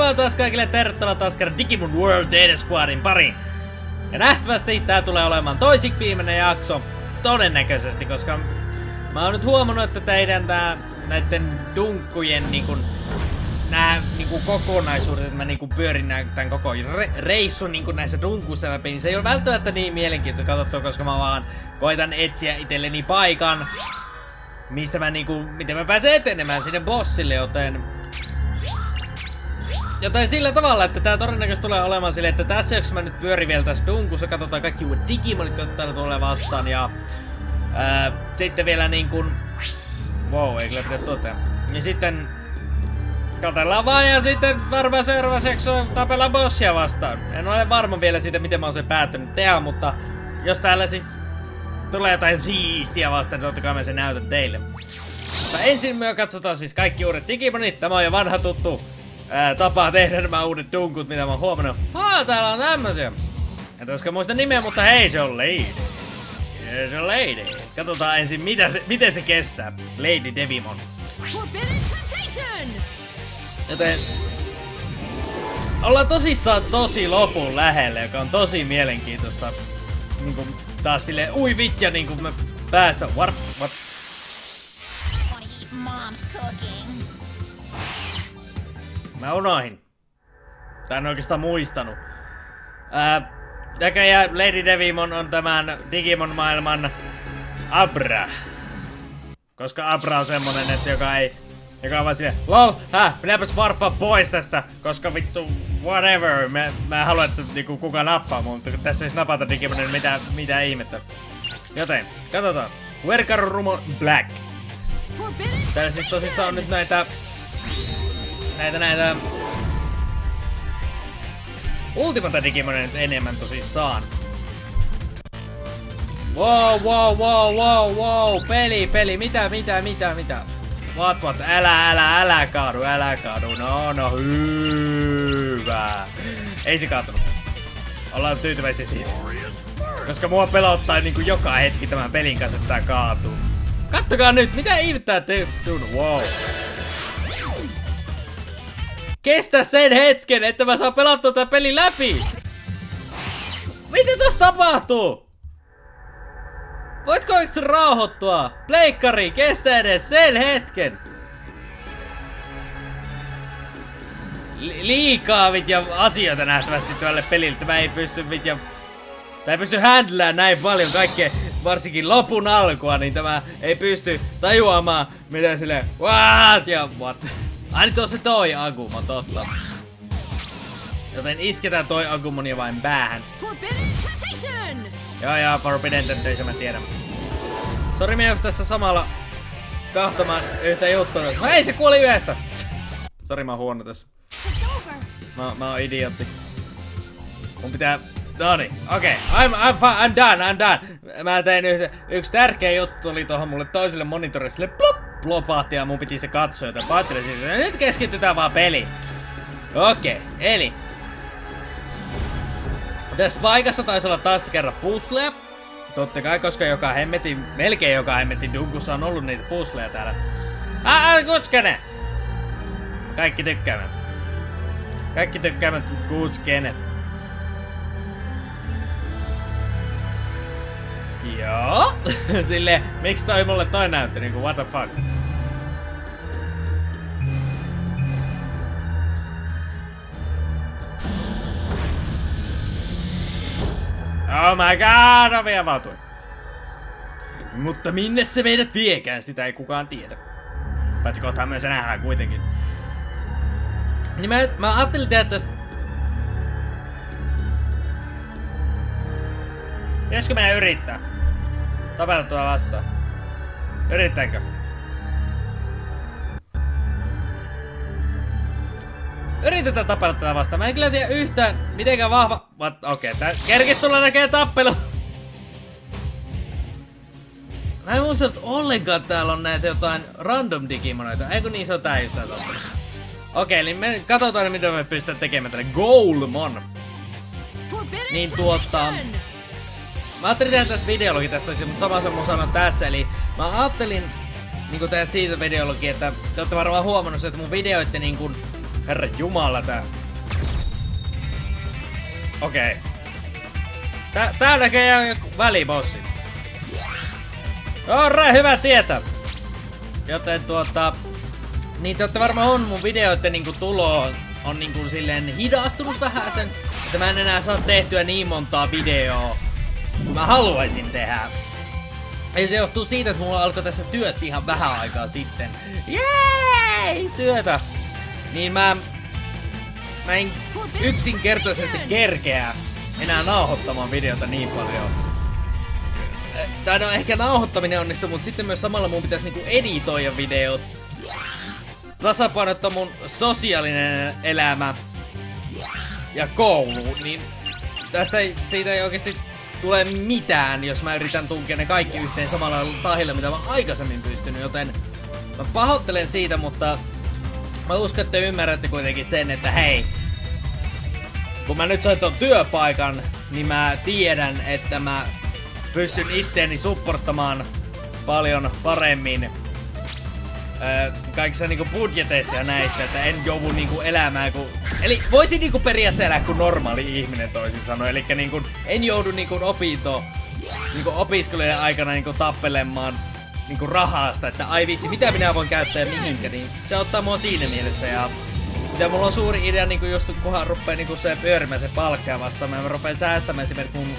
Moi vaan taas kaikille, tervetuloa taas kerran Digimon World Data Squadin pariin. Ja nähtävästi tää tulee olemaan toisiksi viimeinen jakso, todennäköisesti, koska mä oon nyt huomannut, että teidän näitten dunkkujen nää kokonaisuudet, että mä pyörin tän koko reissun näissä dunkuissa läpi, niin se ei ole välttämättä niin mielenkiintoista katsottua, koska mä vaan koitan etsiä itselleni paikan, missä mä miten mä pääsen etenemään sinne bossille, joten sillä tavalla, että tää todennäköisesti tulee olemaan silleen, että tässä jaksossa mä nyt pyörin vielä tässä dunkussa, katsotaan kaikki uudet Digimonit, jotka täällä tulee vastaan, ja sitten vielä wow, ei kyllä pidä totea. Ja sitten katsellaan vaan ja sitten varmaan seuraavaksi jaksossa tapellaan bossia vastaan. En ole varma vielä siitä, miten mä oon sen päättänyt tehdä, mutta jos täällä siis tulee jotain siistiä vastaan, niin totta kai mä sen näytän teille. Mutta ensin me katsotaan siis kaikki uudet Digimonit. Tämä on jo vanha tuttu tapa tehdä nämä uudet dunkut, mitä mä oon huomannut. Täällä on tämmösiä. En koska muista nimeä, mutta hei, se on Lady. Se on Lady. Katsotaan ensin, miten se kestää. Lady Devimon. Joten ollaan tosissaan tosi lopun lähellä, joka on tosi mielenkiintoista. Taas silleen, ui vitja, me päästä. What? Mä unohin. Tää en oikeastaan muistanut. Näköjään Lady Devimon on tämän Digimon maailman Abra. Koska Abra on semmonen, että joka on vaan silleen, lol, minäpäs varppaa pois tästä, koska vittu, whatever, mä en halua, että kukaan nappaa mun, mutta tässä ei napata Digimonin mitä ihmettä. Joten, katsotaan. Werkarumo Black. Täällä siis tosissaan on nyt näitä Ultimata Digimonia nyt enemmän tosissaan. Wow, peli, mitä? What, älä kaadu, no hyvä. Ei se kaatunut. Ollaan tyytyväisiä siitä. Koska mua pelottaa joka hetki tämän pelin kanssa, että tää kaatuu. Kattokaa nyt, mitä ihmettää wow. Kestä sen hetken, että mä saan pelattua tää pelin läpi. Mitä tässä tapahtuu? Voitko oikeesti rauhoittua? Pleikkari, kestä edes sen hetken! Liikaa vitja asioita nähtävästi tuolle pelille. Mä ei pysty handlään näin paljon kaikkea, varsinkin lopun alkua, niin tämä ei pysty tajuamaan mitä silleen what ja what. Ai nyt on se toi Agumon, totta. Joten isketään toi Agumonia vain päähän. Joo, Forbidden Temptation, mä tiedän. Sori, minä tässä samalla kahtamaan yhtä juttua. No ei, se kuoli yhdestä! Sori, mä oon huono tässä. Mä oon idiootti. Mun pitää... Noniin, okei. I'm done. Mä tein yksi tärkeä juttu, tuli tohon mulle toiselle monitorille sille plopahti ja mun piti se katsoa, joten päättelin siis, nyt keskitytään vaan peliin. Okei, eli tässä paikassa taisi olla taas kerran puzzleja. Totta kai, koska melkein joka hemmetin dunkussa on ollut niitä puzzleja täällä. Kutskene! Kaikki tykkäämät kutskene. Joo. Silleen, miksi mulle toi näytti what the fuck? Oh my god, ovi avautui. Mutta minne se meidät viekään, sitä ei kukaan tiedä. Paitsi kohtaan myös se nähdään kuitenkin. Niin mä ajattelin tehdä tästä... Pitäisikö meidän yrittää? Tapella tuolla vastaan. Yrittäänkö? Yritetään tapella tätä vastaan. Mä en kyllä tiedä yhtään mitenkään vahva... Okei, tää kerkis tulla näkee tappelu. Mä en muista, että ollenkaan täällä on näitä jotain random Digimonoita. Eikö niin, se on tää just tää tappelu. Okei, niin me katsotaan mitä me pystytään tekemään tälle Golemon. Niin mä ajattelin tehdä tästä videologi tästä, mutta sama se mun sanon tässä, eli mä ajattelin tehdä siitä videologi, että te ootte varmaan huomannut, että mun videoitte Herra jumala tää. Okei. Tää näkee joku välibossi. Hyvä tietää. Joten niin te olette varmaan on mun videoiden niinku tulo on niinku silleen hidastunut vähän sen, että mä en enää saa tehtyä niin montaa videoa kuin mä haluaisin tehdä. Ja se johtuu siitä, että mulla alkoi tässä työt ihan vähän aikaa sitten. Jee! Työtä! Niin mä en yksinkertaisesti kerkeä enää nauhoittamaan videota niin paljon. Tai no ehkä nauhoittaminen onnistuu, mutta sitten myös samalla mun pitäisi niinku editoida videot. Tasapainottaa mun sosiaalinen elämä ja koulu, niin siitä ei oikeesti tule mitään, jos mä yritän tunkea ne kaikki yhteen samalla tahilla, mitä mä oon aikaisemmin pystynyt, joten mä pahoittelen siitä, mutta mä uskon, että te ymmärrätte kuitenkin sen, että hei, kun mä nyt sain ton työpaikan, niin mä tiedän, että mä pystyn itteeni supporttamaan paljon paremmin kaikissa niinku budjeteissa ja näissä, että en joudu niinku elämään eli voisin niinku periaatteessa elää kuin normaali ihminen toisin sanoen, elikkä niinku en joudu niinku opiskelujen aikana niinku tappelemaan niinku rahasta, että ai vitsi, mitä minä voin käyttää ja mihinkä, niin se ottaa mua siinä mielessä ja mitä mulla on suuri idea niinku just kunhan ruppee niinku se pyörimään se palkkaa vastaan, mä rupeen säästämään esimerkiksi mun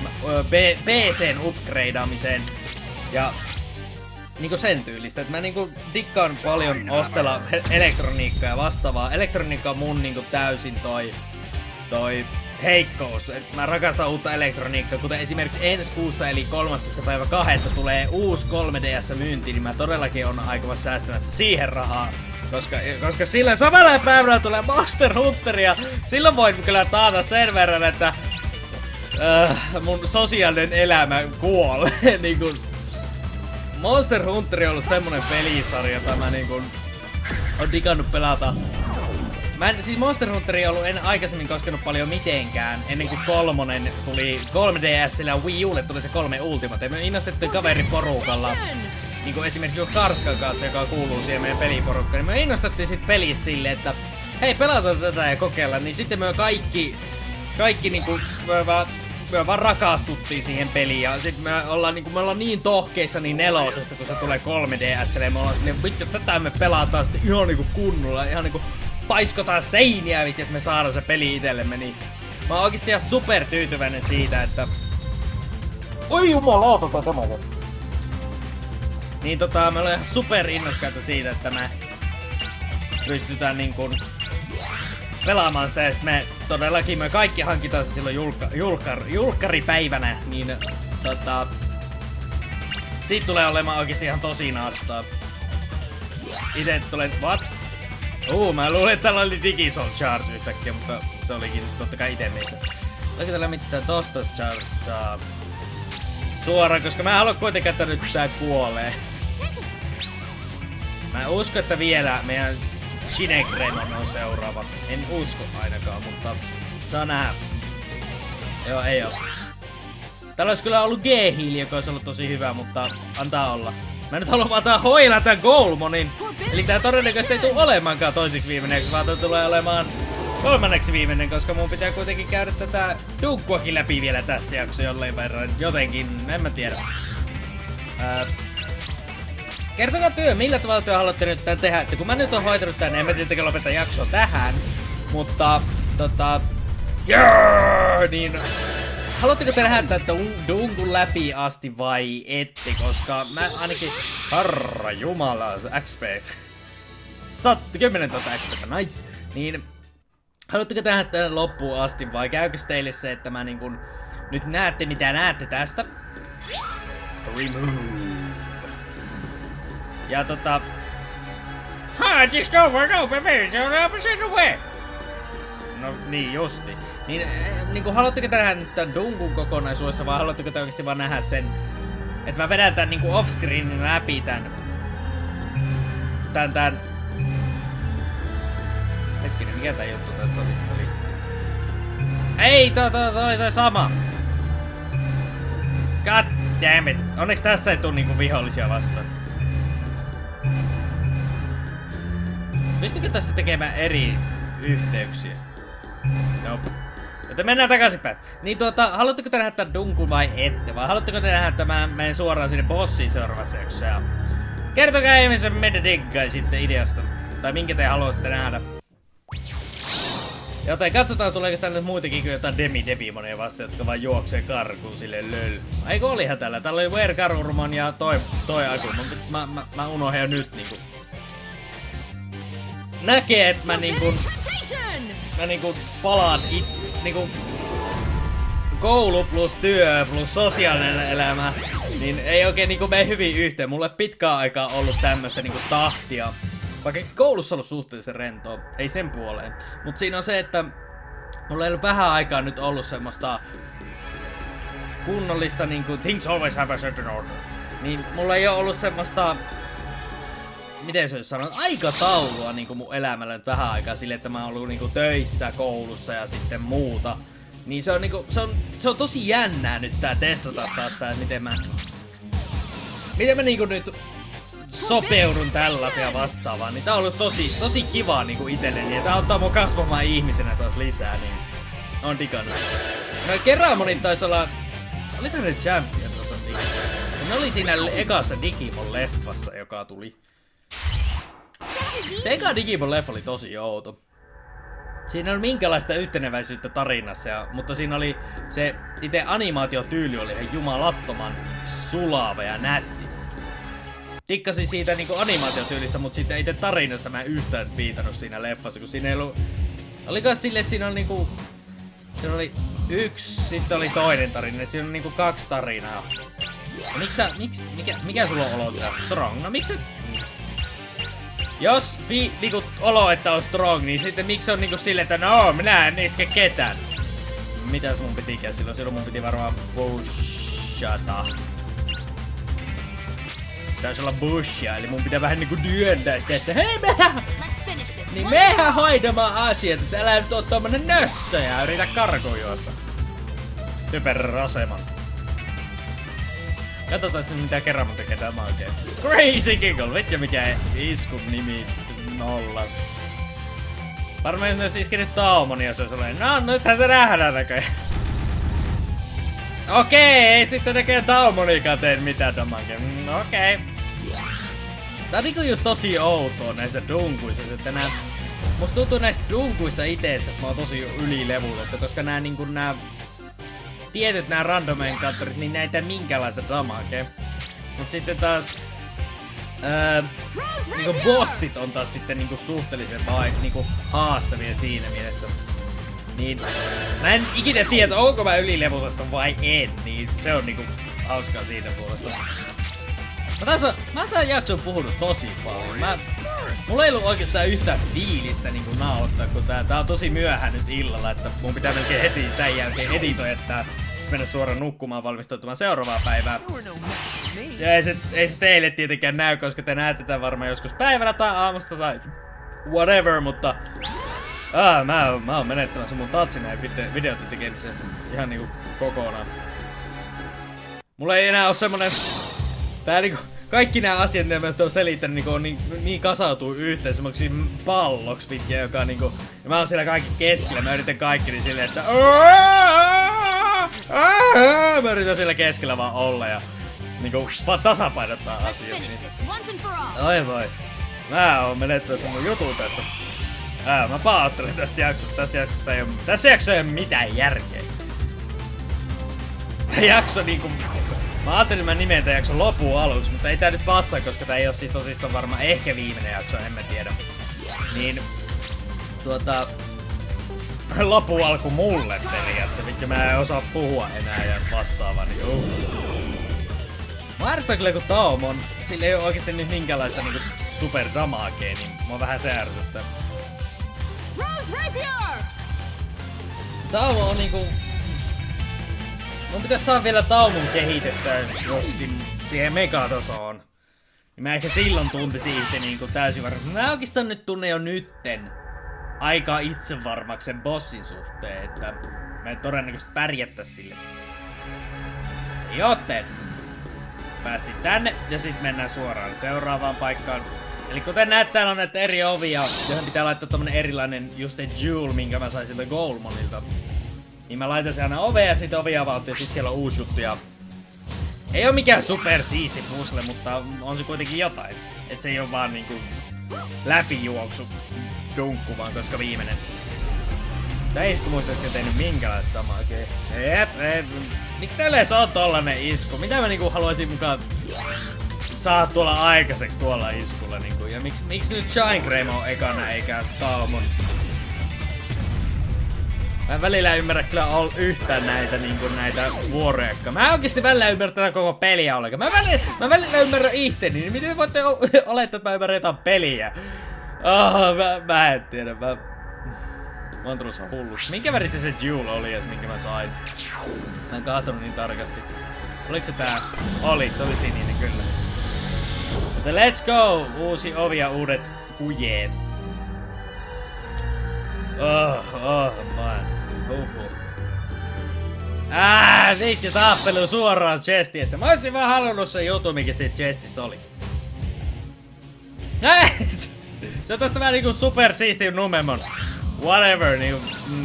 PC:n upgradeaamiseen ja niinku sen tyylistä, että mä niinku dikkaan paljon ostella elektroniikkaa ja vastaavaa. Elektroniikka on mun niinku täysin toi heikkous. Et mä rakastan uutta elektroniikkaa, kuten esimerkiksi ensi kuussa eli 13.2. tulee uusi 3DS myyntiin, niin mä todellakin on aikomassa säästämässä siihen rahaa. Koska sillä samalla päivällä tulee Monster Hunter ja silloin voin kyllä taata sen verran, että mun sosiaalinen elämä kuolee. Niinku, Monster Hunter on ollut semmonen pelisarja, jota mä niinku on digannut pelata. Siis Monster Hunter ei ollut en aikaisemmin koskenut paljon mitenkään, ennen kuin 3 tuli 3DS:llä ja Wii Ulle tuli se 3 Ultimate. Me innostettiin kaverin porukalla, niinku esimerkiksi Karskan kanssa, joka kuuluu siihen meidän peliporukkaan, niin me innostettiin sit pelistä silleen, että hei, pelataan tätä ja kokeillaan, niin sitten me kaikki niinku me vaan rakastuttiin siihen peliin ja sit me ollaan niin tohkeissa niin 4, kun se tulee 3DS:lle ja me ollaan silleen, vittu, tätä me pelataan sitten ihan niinku kunnolla, ihan niinku paiskotaan seiniä, vittu, että me saadaan se peli itsellemme, niin mä oon oikeesti ihan super tyytyväinen siitä, että oi jumalauta, tää samainen. Niin me ollaan ihan super innokkaita siitä, että me pystytään niinkun pelaamaan sitä ja sit me todellakin me kaikki hankitaan se silloin julkkaripäivänä, niin siitä tulee olemaan oikeesti ihan tosi nastaa. Ite tulee, what? Mä luulen, että täällä oli Digisoul Charge yhtäkkiä, mutta se olikin tottakai ite meistä. Oliko täällä mitään tosta chargea suoraan, koska mä en halua kuitenkaan, että nyt tää kuolee. Mä uskon, että vielä meidän Shinegrenon on seuraava. En usko ainakaan, mutta saa nähdä. Joo, ei oo. Täällä olisi kyllä ollut G-Heal, joka olisi ollut tosi hyvä, mutta antaa olla. Mä nyt haluan vaan hoilaa tän Goulmonin. Eli tää todennäköisesti ei tuu olemaankaan toisiksi viimeinen, vaan tää tulee olemaan 3. viimeinen, koska mun pitää kuitenkin käydä tätä Dunkkuakin läpi vielä tässä jaksossa jollain verran. Jotenkin, en mä tiedä. Kertokaa millä tavalla työ haluatte nyt tän tehdä, että kun mä nyt oon hoitanut tän, en mä tietenkään lopeta jaksoa tähän, mutta niin haluatteko te nähdä tätä Dunkun läpi asti vai ette, koska mä ainakin, herra jumala, XP 10 000 XP, nice, niin haluatteko te nähdä tän loppuun asti vai käykö teille se, että mä niin kun nyt näette mitä näette tästä? Remove. Ja just over me, so opposite away. No niin justi. Niin haluatteko te nähdä nyt tän Dunkun kokonaisuudessa vai haluatteko te oikeesti vaan nähdä sen, että mä vedän tän niinku offscreenin läpi tän. Hetkinen, mikä tää juttu tässä oli? Ei, toi oli toi sama. God damn it. Onneksi tässä ei tuu niinku vihollisia vastaan. Pystykö tässä tekemään eri yhteyksiä. Nope. Joten mennään takaisinpäin. Niin haluatteko te nähdä tämän dunkun vai ette? Vai haluatteko te nähdä, että mä menen suoraan sinne bossiin seuraavassa jaksossa? Ja kertokaa ihmisen meidän diggaisitte ideasta. Tai minkä te haluaisitte nähdä. Joten katsotaan tuleeko tänne muitakin kuin jotain Demi-Devimonia vasta, jotka vaan juoksee karkuun silleen löl. Eikö olihan tällä? Täällä oli Were Garurumon ja toi Aku. Mä unohdin jo nyt niinku. Näkee, että mä palaan niinku koulu plus työ plus sosiaalinen elämä, niin ei oikein niinku mene hyvin yhteen. Mulla ei pitkään aikaa ollut tämmöstä niinku tahtia. Vaikka koulussa on ollut suhteellisen rentoa, ei sen puoleen. Mut siinä on se, että mulla ei ollut vähän aikaa nyt ollut semmoista kunnollista niinku things always have a certain order. Niin mulla ei oo ollut semmoista, miten se sanoo, aikataulua niinku mun elämällä nyt vähän aikaa silleen, että mä oon ollut niinku töissä, koulussa ja sitten muuta. Niin se on niinku, se on tosi jännää nyt tää testata taas tää, miten mä niinku nyt sopeudun tällaisia vastaavaan. Niin tää on ollut tosi kivaa niinku itelleni ja tää auttaa mua kasvamaan ihmisenä taas lisää, niin on digannut. No Keramoni taisi olla, oliko ne Champion tuossa Digimon? Ne oli siinä ekassa Digimon leffassa, joka tuli. Se eka Digimon leffa oli tosi outo. Siinä on minkälaista yhteneväisyyttä tarinassa, mutta siinä oli se itse animaatiotyyli oli ihan jumalattoman sulava ja nätti. Tikkasin siitä niinku animaatiotyylistä, mutta sitten itse tarinasta mä en yhtään viitannut siinä leffassa, kun siinä ei ollut... Oliko silleen, että siinä oli niinku... Siinä oli yksi, sitten oli toinen tarina, siinä on niinku 2 tarinaa. Mikä sulla on olo tää? Strong? No miksi? Jos niinku olo, että on strong, niin sitten miksi on niinku silleen, että no, minä en iske ketään. Mitäs mun pitikään silloin? Silloin mun piti varmaan pushata. Taisi olla bushia, eli mun pitää vähän niinku työntää sitä, että hei mehän hoidamaan asiat, että älä nyt oo tommonen nössö ja yritä karkuun juosta. Hyperraseman. Katsotaan sitten mitä Keramon tekee tämä oikein. Crazy Giggle! Vitja mikä iskun nimi 0. Varmaan jos iskenyt Taomonia, jos olisi ollut. No nythän se nähdään näköjään. Okei, ei sitten näkee Taomonikaan tee mitään damage. Okei. Tää on niinku just tosi outoa näissä dunkuissa, että musta tuntuu näissä dunkuissa itessä, että mä oon tosi ylilevutettu, koska nää tietyt nää random encounterit, niin näitä minkälaista damagea. Mut sitten taas niinku bossit on taas sitten niinku suhteellisen niinku haastavia siinä mielessä. Niin mä en ikinä tiedä, onko mä ylilevutettu vai en, niin se on niinku hauskaa siitä puolesta. Mä tän jakson puhunut tosi paljon. Mulla ei ollut oikeastaan yhtään fiilistä niinku nauhoittaa, kun tää on tosi myöhään nyt illalla, että mun pitää melkein heti tän jälkeen editoida tää, mennä suoraan nukkumaan valmistautumaan seuraavaan päivään. Ja ei se teille tietenkään näy, koska te näette tän varmaan joskus päivällä tai aamusta tai whatever, mutta mä oon menettämässä mun tatsin näin videoiden tekemiseen ihan niinku kokonaan. Mulla ei enää oo semmonen... Tää niinku... Kaikki nämä asiat, mitä mä oon selittänyt, niinku on niin kasautuu yhteen semmoksi palloksi vitja, joka niinku... Ja mä oon siellä kaikki keskellä, mä yritän kaikki niin silleen, että... Mä yritän siellä keskellä vaan olla ja... Niinku vaan tasapainottaa asiat. Niin. Oi voi. Mä oon menettänyt mun jutun tästä. Mä pahoittelen tästä jaksosta. Tässä jaksossa ei oo mitään järkeä. Tää jakso niinku... Mä ajattelin, että mä nimen tän jakson loppuun aluksi, mutta ei tää nyt passaa, koska tää ei oo siis tosissaan varmaan ehkä viimeinen jakso, en mä tiedä. Niin... Loppuun alku mulle periaatteessa, mitkä mä en osaa puhua enää ja vastaavaa, niin Mä ärsytän kyllä kun Taomon, sillä ei oo oikeesti nyt minkäänlaista niinku superdamagea, niin mua vähän se ärsyttää. Taomo on niinku... Mun pitäis saada vielä Taomon kehitettyä joskin siihen megatasoon. Niin mä ehkä silloin tuntisin itse niinku täysin varmaan. Mä oikeastaan nyt tunne jo nytten aika itsevarmaksi sen bossin suhteen, että mä en todennäköisesti pärjättäis sille. Joten päästiin tänne ja sit mennään suoraan seuraavaan paikkaan. Eli kuten näet, täällä on näitä eri ovia, joihin pitää laittaa tommonen erilainen just se jewel, minkä mä sain siltä Goldmonilta. Niin mä laitan se aina oveen ja sit ovi avautuu ja sit siellä on uusi juttu ja... Ei oo mikään super siisti puzzle, mutta on se kuitenkin jotain. Et se ei oo vaan niinku läpijuoksu dunkku vaan koska viimeinen. Tää isku muistaakseni tehnyt minkälaista damagea. Miksi teille se on tollanen isku? Mitä mä niinku haluaisin mukaan saada tuolla aikaiseksi tuolla iskulla niinku? Ja miksi nyt Shine Grey on ekana eikä Talmon? Mä en välillä ymmärrä kyllä yhtään näitä niinku näitä vuoroja. Mä en oikeesti välillä ymmärrä tätä koko peliä ollenkaan. Mä välillä ymmärrän ihteni, niin miten voitte olettaa, että mä ymmärrän jotain peliä? Mä en tiedä, mä oon tulossa hulluksi. Minkä väristä se jewel oli edes, minkä mä sain? Mä en kaahtonut niin tarkasti. Oliko se tää? Oli, se oli sininen kyllä. Mutta let's go! Uusi ovi ja uudet kujeet. Man. Vitsi tappelu suoraan chestiessä. Mä olisin vaan halunnut sen jutun, mikä siinä chestissä oli. Se on tosta vähän niinku super siisti Numemon. Whatever, niinku...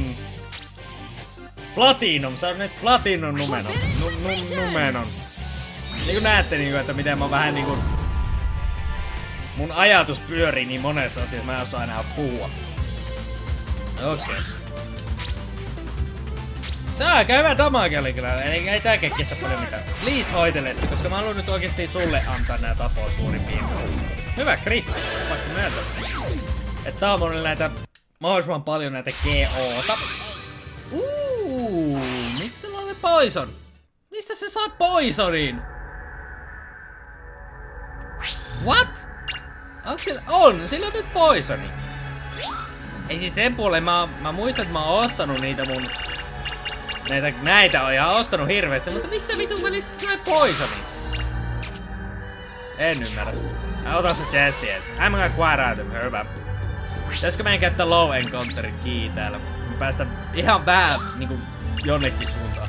Platinum, se on nyt Platinum Numenon. Numenon. Niinku näette niinku, että miten mä vähän niinku... Mun ajatus pyörii niin monessa asiassa, mä en osaa enää puhua. Okei. Se on aika hyvä damage oli kyllä, eli ei tääkään kestä paljon mitään. Please hoitele sitä, koska mä haluan nyt oikeesti sulle antaa nää tapoa suurin piirtein. Hyvä kritti, vaikka myöntää. Et tää on monille näitä, mahdollisimman paljon näitä GO:ta. Miksi sillä oli poison? Mistä se sai poisonin? What? Onks sillä? On, sillä on nyt poisoni. Ei siis sen puoleen, mä muistan, että mä oon ostanut niitä mun... Näitä on ihan ostanut hirveästi, mutta missä vitun välissä sä näet poisoni? En ymmärrä. Ota se chesti ees. I'm gonna quite item, hyvä. Pitäisikö meidän käyttää low encounterin key täällä? Me päästään ihan vähän niinku jonnekin suuntaan.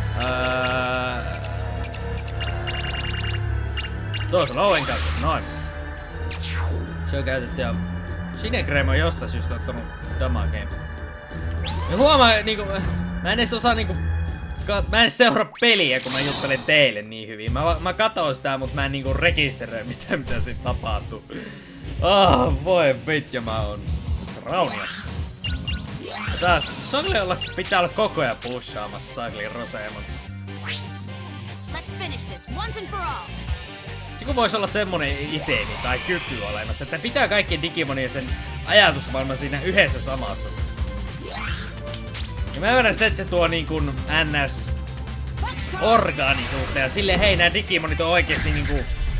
Tuossa low encounter, noin. Se on käytetty ja... Sinegrem on jostain syystä ottanut damageen. Ja huomaa niinku... Mä en edes osaa niinku... Mä en edes seuraa peliä, kun mä juttelen teille niin hyvin. Mä katon sitä, mut mä en niinku rekisteröi mitä siitä tapahtuu. Voi vitja, mä oon raunia. Ja taas, pitää olla koko ajan pushaamassa Saglin Roseemon. Let's finish this once and for all. Kun voisi olla semmonen itemi tai kyky olemassa, että pitää kaikkien Digimonien sen ajatusmaailman siinä yhdessä samassa. Ja mä ymmärrän se, että se tuo niin kuin NS orgaanisuutta ja silleen hei nää Digimonit on oikeesti niinku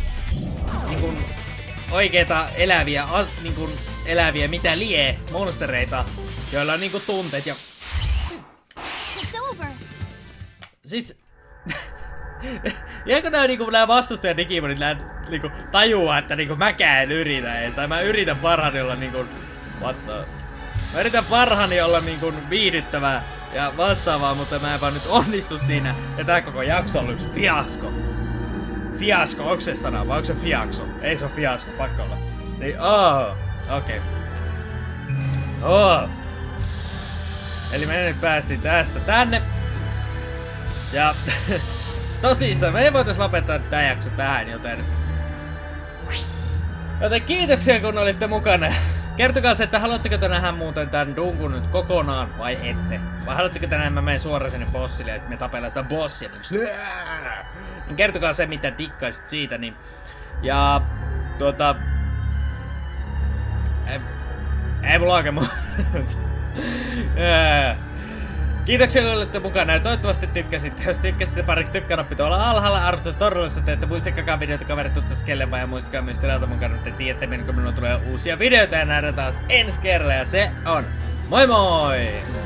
oikeeta eläviä mitä lie monstereita, joilla on niinku tunteet ja... Siis... Jääkö nää vastustajat Digimonit niinku tajuaa, että niinku mäkään en yritä ees, tai mä yritän parhaani olla niinku... What the... Mä yritän parhaani olla niinku viihdyttävää ja vastaavaa, mutta mä en vaan nyt onnistu siinä. Ja tää koko jakso on yksi fiasko. Fiasko, onko se sana vai onko se fiasko? Ei se on fiasko, pakko olla. Niin, okei. Eli me nyt päästiin tästä tänne. Ja... Tosissaan, me ei voitais lopettaa tää jakso tähän, joten kiitoksia kun olitte mukana. Kertokaa se, että haluatteko te nähdä muuten tän dunkun nyt kokonaan vai ette? Vai haluatteko te nähdä, mä menen suoraan sinne bossille ja me tapellaan sitä bossia niin kertokaa se, mitä dikkaisit siitä, niin... Ja... Ei mulla oikein muuta. Kiitoksia kun olette mukana ja toivottavasti tykkäsitte. Jos tykkäsitte pariksi tykkäänappi tuolla alhaalla. Arvoisa torrellessa teette. Muistakaa videota kaverit tuottaisi kellevaa ja muistakaa myös tilata mukana, että tiedätte milloin minulla tulee uusia videoita ja nähdään taas ensi kerralla ja se on moi moi!